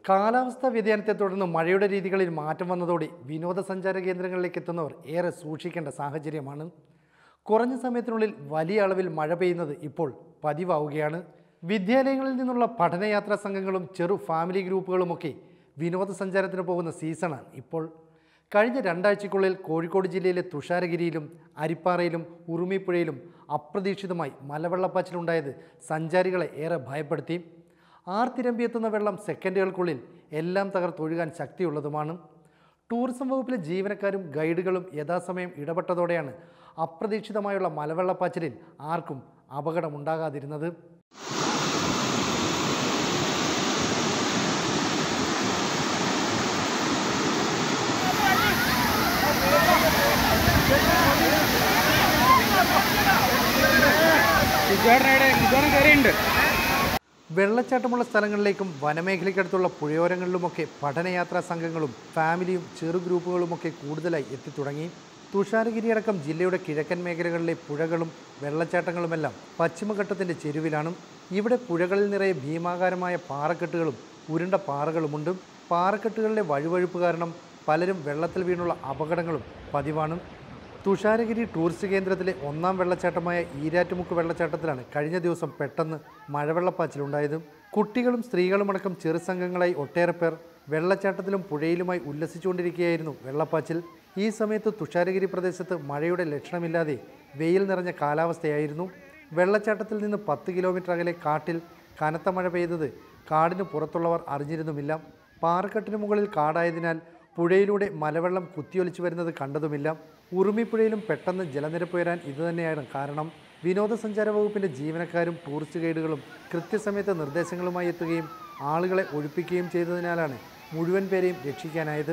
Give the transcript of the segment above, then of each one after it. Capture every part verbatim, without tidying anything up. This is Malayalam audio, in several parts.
കാലാവസ്ഥാ വ്യതിയാനത്തെ തുടർന്ന് മഴയുടെ രീതികളിൽ മാറ്റം വന്നതോടെ വിനോദസഞ്ചാര കേന്ദ്രങ്ങളിലേക്ക് എത്തുന്നവർ ഏറെ സൂക്ഷിക്കേണ്ട സാഹചര്യമാണ്. കുറഞ്ഞ സമയത്തിനുള്ളിൽ വലിയ അളവിൽ മഴ പെയ്യുന്നത് ഇപ്പോൾ പതിവാവുകയാണ്. വിദ്യാലയങ്ങളിൽ നിന്നുള്ള പഠനയാത്രാ സംഘങ്ങളും ചെറു ഫാമിലി ഗ്രൂപ്പുകളുമൊക്കെ വിനോദസഞ്ചാരത്തിന് പോകുന്ന സീസണാണ് ഇപ്പോൾ. കഴിഞ്ഞ രണ്ടാഴ്ചയ്ക്കുള്ളിൽ കോഴിക്കോട് ജില്ലയിലെ തുഷാരഗിരിയിലും അരിപ്പാറയിലും ഉറുമിപ്പുഴയിലും അപ്രതീക്ഷിതമായി മലവെള്ളപ്പാച്ചിലുണ്ടായത് സഞ്ചാരികളെ ഏറെ ഭയപ്പെടുത്തി. ആർത്തിരമ്പിയെത്തുന്ന വെള്ളം സെക്കൻഡുകൾക്കുള്ളിൽ എല്ലാം തകർത്തൊഴുകാൻ ശക്തിയുള്ളതുമാണ്. ടൂറിസം വകുപ്പിലെ ജീവനക്കാരും ഗൈഡുകളും യഥാസമയം ഇടപെട്ടതോടെയാണ് അപ്രതീക്ഷിതമായുള്ള മലവെള്ളപ്പാച്ചിലിൽ ആർക്കും അപകടമുണ്ടാകാതിരുന്നത്. വെള്ളച്ചാട്ടമുള്ള സ്ഥലങ്ങളിലേക്കും വനമേഖലയ്ക്കടുത്തുള്ള പുഴയോരങ്ങളിലുമൊക്കെ പഠനയാത്രാ സംഘങ്ങളും ഫാമിലിയും ചെറു ഗ്രൂപ്പുകളുമൊക്കെ കൂടുതലായി എത്തിത്തുടങ്ങി. തുഷാരഗിരിയടക്കം ജില്ലയുടെ കിഴക്കൻ മേഖലകളിലെ പുഴകളും വെള്ളച്ചാട്ടങ്ങളുമെല്ലാം പശ്ചിമഘട്ടത്തിൻ്റെ ചെരുവിലാണ്. ഇവിടെ പുഴകളിൽ നിറയെ ഭീമാകാരമായ പാറക്കെട്ടുകളും ഉരുണ്ട പാറകളുമുണ്ട്. പാറക്കെട്ടുകളിലെ വഴുവഴുപ്പ് കാരണം പലരും വെള്ളത്തിൽ വീണുള്ള അപകടങ്ങളും പതിവാണ്. തുഷാരഗിരി ടൂറിസ്റ്റ് കേന്ദ്രത്തിലെ ഒന്നാം വെള്ളച്ചാട്ടമായ ഈരാറ്റുമുക്ക് വെള്ളച്ചാട്ടത്തിലാണ് കഴിഞ്ഞ ദിവസം പെട്ടെന്ന് മഴവെള്ളപ്പാച്ചിലുണ്ടായത്. കുട്ടികളും സ്ത്രീകളുമടക്കം ചെറുസംഘങ്ങളായി ഒട്ടേറെ പേർ വെള്ളച്ചാട്ടത്തിലും പുഴയിലുമായി ഉല്ലസിച്ചുകൊണ്ടിരിക്കുകയായിരുന്നു വെള്ളപ്പാച്ചിൽ. ഈ സമയത്ത് തുഷാരഗിരി പ്രദേശത്ത് മഴയുടെ ലക്ഷണമില്ലാതെ വെയിൽ നിറഞ്ഞ കാലാവസ്ഥയായിരുന്നു. വെള്ളച്ചാട്ടത്തിൽ നിന്ന് പത്ത് കിലോമീറ്റർ അകലെ കാട്ടിൽ കനത്ത മഴ പെയ്തത് കാടിന് പുറത്തുള്ളവർ അറിഞ്ഞിരുന്നുമില്ല. പാറക്കെട്ടിന് മുകളിൽ കാടായതിനാൽ പുഴയിലൂടെ മലവെള്ളം കുത്തിയൊലിച്ചു വരുന്നത് കണ്ടതുമില്ല. ഉറുമിപ്പുഴയിലും പെട്ടെന്ന് ജലനിരപ്പ് ഉയരാൻ ഇതുതന്നെയാണ് കാരണം. വിനോദസഞ്ചാര വകുപ്പിൻ്റെ ജീവനക്കാരും ടൂറിസ്റ്റ് ഗൈഡുകളും കൃത്യസമയത്ത് നിർദ്ദേശങ്ങളുമായി എത്തുകയും ആളുകളെ ഒഴിപ്പിക്കുകയും ചെയ്തതിനാലാണ് മുഴുവൻ പേരെയും രക്ഷിക്കാനായത്.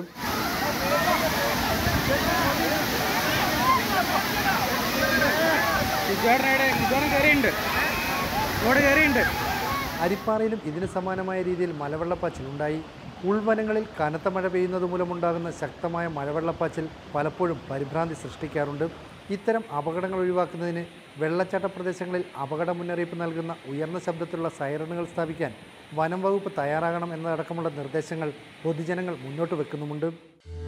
അരിപ്പാറയിലും ഇതിന് സമാനമായ രീതിയിൽ മലവെള്ളപ്പാച്ചിലുണ്ടായി. ഉൾവനങ്ങളിൽ കനത്ത മഴ പെയ്യുന്നത് മൂലമുണ്ടാകുന്ന ശക്തമായ മഴവെള്ളപ്പാച്ചിൽ പലപ്പോഴും പരിഭ്രാന്തി സൃഷ്ടിക്കാറുണ്ട്. ഇത്തരം അപകടങ്ങൾ ഒഴിവാക്കുന്നതിന് വെള്ളച്ചാട്ട പ്രദേശങ്ങളിൽ അപകട മുന്നറിയിപ്പ് നൽകുന്ന ഉയർന്ന ശബ്ദത്തിലുള്ള സൈറണുകൾ സ്ഥാപിക്കാൻ വനം വകുപ്പ് തയ്യാറാകണം എന്നതടക്കമുള്ള നിർദ്ദേശങ്ങൾ പൊതുജനങ്ങൾ മുന്നോട്ട് വെക്കുന്നുമുണ്ട്.